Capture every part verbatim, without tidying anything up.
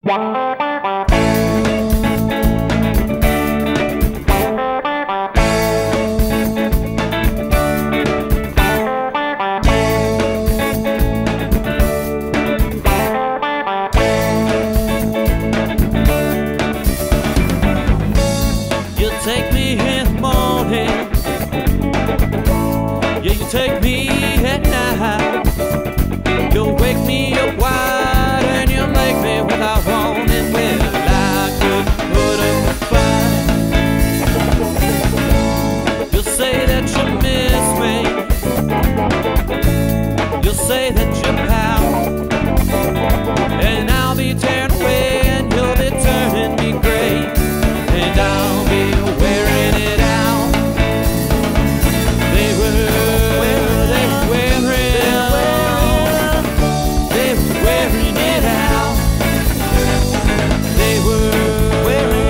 Take me in the morning, yeah, you take me at night. You'll wake me up wide and you'll make me without warning. Well, I could put up a fight. You'll say that you miss me, you'll say that you're proud, and I'll be tearing away and you'll be turning me gray, and I'll be wearing it out. They were, they were wearing, they were wearing it out. They were, they were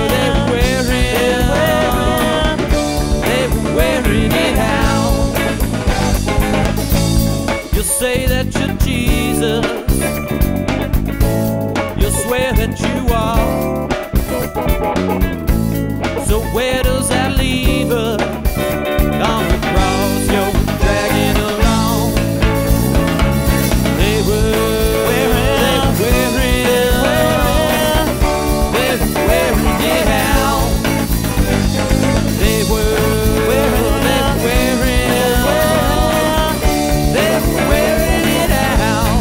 wearing, they were wearing it out. You'll say that you're Jesus, you'll swear that you are. So where does that leave us? On the cross you're dragging along. They were wearing, wearing, they were wearing it out. They were wearing, they were wearing, they were wearing it out.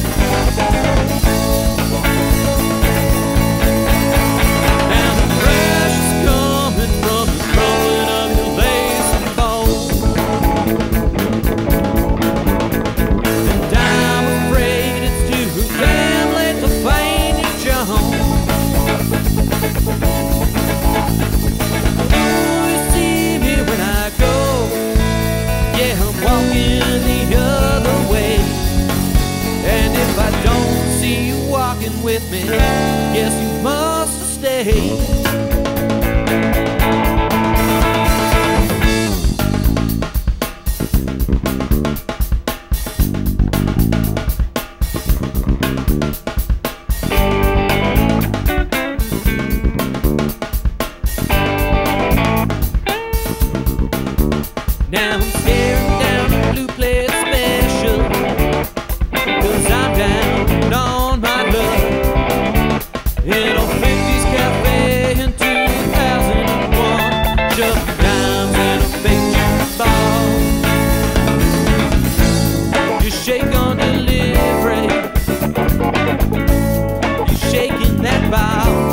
And the crash is coming from the crumbling of your base and bone, and I'm afraid it's too damn late to find you, John. Oh, you see me when I go, yeah, I'm walking the other way. And if I don't see you walking with me, guess you must have stayed. Now I'm staring down the blue plate special, 'cause I'm down on my luck. In a fifties cafe in two thousand one, shoving dimes in a fake jukebox. You shake on delivery, you shaking that ball.